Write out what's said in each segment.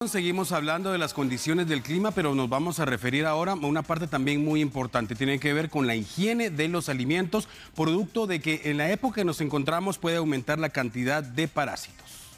Seguimos hablando de las condiciones del clima, pero nos vamos a referir ahora a una parte también muy importante. Tiene que ver con la higiene de los alimentos, producto de que en la época que nos encontramos puede aumentar la cantidad de parásitos.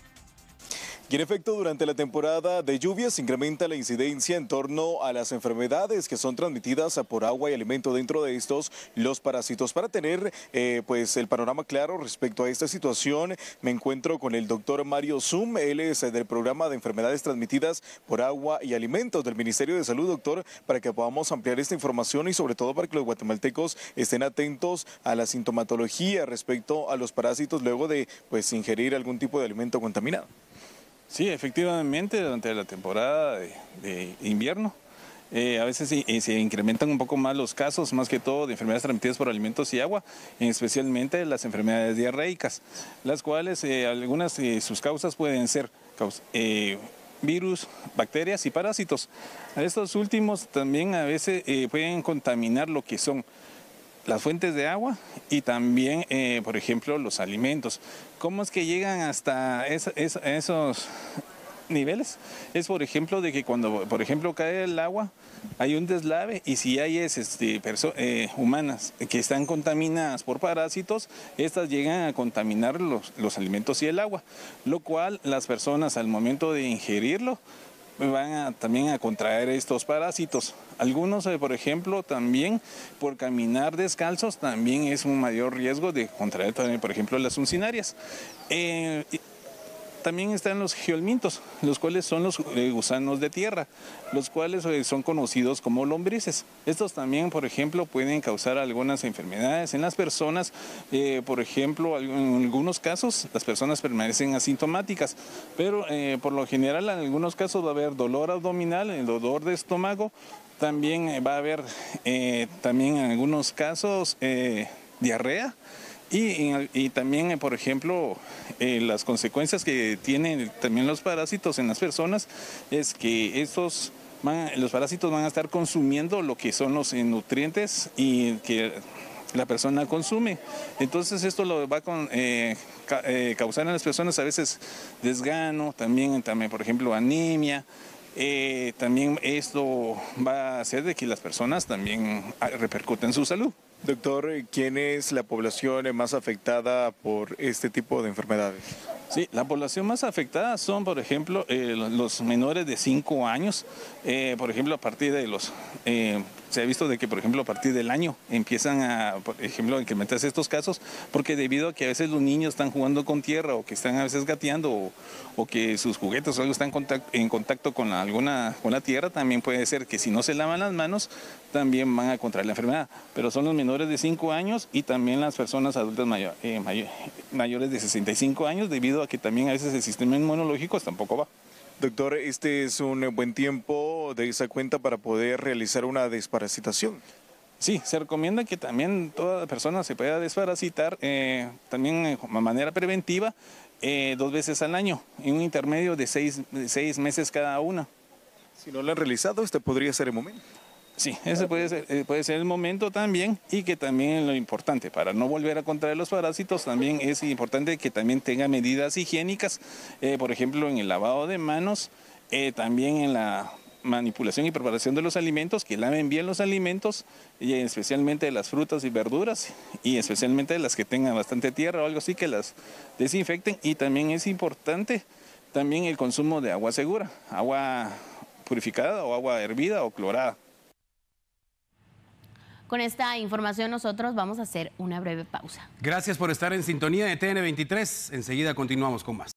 Y en efecto, durante la temporada de lluvias incrementa la incidencia en torno a las enfermedades que son transmitidas por agua y alimento. Dentro de estos, los parásitos. Para tener pues el panorama claro respecto a esta situación, me encuentro con el doctor Mario Zum. Él es del programa de enfermedades transmitidas por agua y alimentos del Ministerio de Salud, doctor, para que podamos ampliar esta información y sobre todo para que los guatemaltecos estén atentos a la sintomatología respecto a los parásitos luego de pues ingerir algún tipo de alimento contaminado. Sí, efectivamente, durante la temporada de invierno, a veces se incrementan un poco más los casos, más que todo de enfermedades transmitidas por alimentos y agua, especialmente las enfermedades diarreicas, las cuales algunas de sus causas pueden ser virus, bacterias y parásitos. Estos últimos también a veces pueden contaminar lo que son las fuentes de agua y también, por ejemplo, los alimentos. ¿Cómo es que llegan hasta esos niveles? Es, por ejemplo, de que cuando, por ejemplo, cae el agua, hay un deslave y si hay humanas que están contaminadas por parásitos, estas llegan a contaminar los alimentos y el agua, lo cual las personas al momento de ingerirlo van también a contraer estos parásitos. Algunos, por ejemplo, también por caminar descalzos, también es un mayor riesgo de contraer también, por ejemplo, las uncinarias. También están los geolmintos, los cuales son los gusanos de tierra, los cuales son conocidos como lombrices. Estos también, por ejemplo, pueden causar algunas enfermedades en las personas. Por ejemplo, en algunos casos las personas permanecen asintomáticas, pero por lo general en algunos casos va a haber dolor abdominal, el dolor de estómago. También va a haber, también en algunos casos, diarrea. Y también, por ejemplo, las consecuencias que tienen también los parásitos en las personas es que los parásitos van a estar consumiendo lo que son los nutrientes y que la persona consume. Entonces esto lo va a causar en las personas a veces desgano, también por ejemplo, anemia. También esto va a hacer de que las personas también repercuten en su salud. Doctor, ¿quién es la población más afectada por este tipo de enfermedades? Sí, la población más afectada son, por ejemplo, los menores de 5 años. Por ejemplo, a partir de se ha visto de que, por ejemplo, a partir del año empiezan por ejemplo, a incrementarse estos casos, porque debido a que a veces los niños están jugando con tierra o que están a veces gateando o que sus juguetes o algo están en contacto con la tierra, también puede ser que si no se lavan las manos, también van a contraer la enfermedad. Pero son los menores de 5 años y también las personas adultas mayores de 65 años, debido a que también a veces el sistema inmunológico tampoco va. Doctor, este es un buen tiempo de esa cuenta para poder realizar una desparasitación. Sí, se recomienda que también toda persona se pueda desparasitar, también de manera preventiva, 2 veces al año, en un intermedio de 6 meses cada una. Si no lo han realizado, este podría ser el momento. Sí, ese puede ser el momento también, y que también lo importante, para no volver a contraer los parásitos, también es importante que también tenga medidas higiénicas, por ejemplo, en el lavado de manos, también en la manipulación y preparación de los alimentos, que laven bien los alimentos, y especialmente las frutas y verduras, y especialmente las que tengan bastante tierra o algo así, que las desinfecten. Y también es importante también el consumo de agua segura, agua purificada o agua hervida o clorada. Con esta información nosotros vamos a hacer una breve pausa. Gracias por estar en sintonía de TN23. Enseguida continuamos con más.